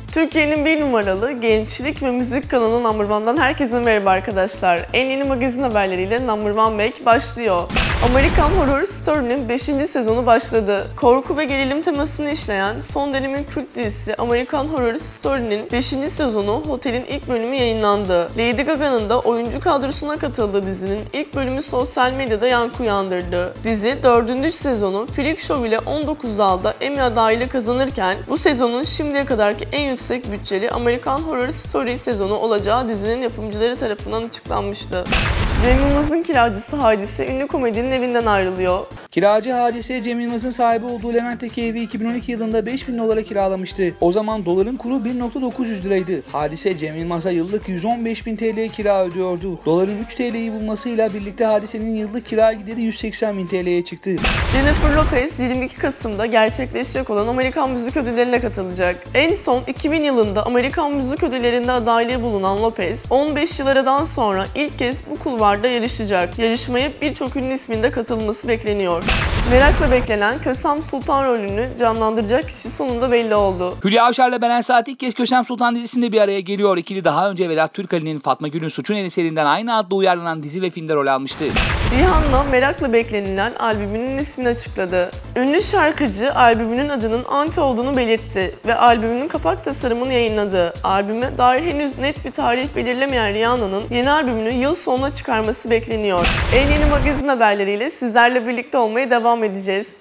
Türkiye'nin bir numaralı gençlik ve müzik kanalı Number One'dan herkese merhaba arkadaşlar. En yeni magazin haberleriyle Number One Back başlıyor. American Horror Story'nin 5. sezonu başladı. Korku ve gerilim temasını işleyen son dönemin kült dizisi American Horror Story'nin 5. sezonu Hotel'in ilk bölümü yayınlandı. Lady Gaga'nın da oyuncu kadrosuna katıldığı dizinin ilk bölümü sosyal medyada yankı uyandırdı. Dizi 4. sezonu Freak Show ile 19 dalda Emmy adaylığını kazanırken bu sezonun şimdiye kadarki en yüksek bütçeli American Horror Story sezonu olacağı dizinin yapımcıları tarafından açıklanmıştı. Cem Yılmaz'ın kiracısı Hadise ünlü komedinin evinden ayrılıyor. Kiracı Hadise, Cem Yılmaz'ın sahibi olduğu Levent'teki evi 2012 yılında 5.000 dolara kiralamıştı. O zaman doların kuru 1.900 liraydı. Hadise, Cem Yılmaz'a yıllık 115.000 TL kira ödüyordu. Doların 3 TL'yi bulmasıyla birlikte Hadise'nin yıllık kira gideri 180.000 TL'ye çıktı. Jennifer Lopez 22 Kasım'da gerçekleşecek olan Amerikan Müzik Ödülleri'ne katılacak. En son 2000 yılında Amerikan Müzik Ödülleri'nde adaylığı bulunan Lopez, 15 yıl aradan sonra ilk kez bu kulvarda yarışacak. Yarışmaya birçok ünlü isminde katılması bekleniyor. Merakla beklenen Kösem Sultan rolünü canlandıracak kişi sonunda belli oldu. Hülya Avşar'la Beren Saat ilk kez Kösem Sultan dizisinde bir araya geliyor. İkili daha önce Vedat Türkali'nin Fatma Gül'ün Suçun eserinden aynı adlı uyarlanan dizi ve filmde rol almıştı. Rihanna merakla beklenilen albümünün ismini açıkladı. Ünlü şarkıcı albümünün adının Anti olduğunu belirtti ve albümünün kapak tasarımını yayınladı. Albüme dair henüz net bir tarih belirlemeyen Rihanna'nın yeni albümünü yıl sonuna çıkarması bekleniyor. En yeni magazin haberleriyle sizlerle birlikte olmaya devam edeceğiz.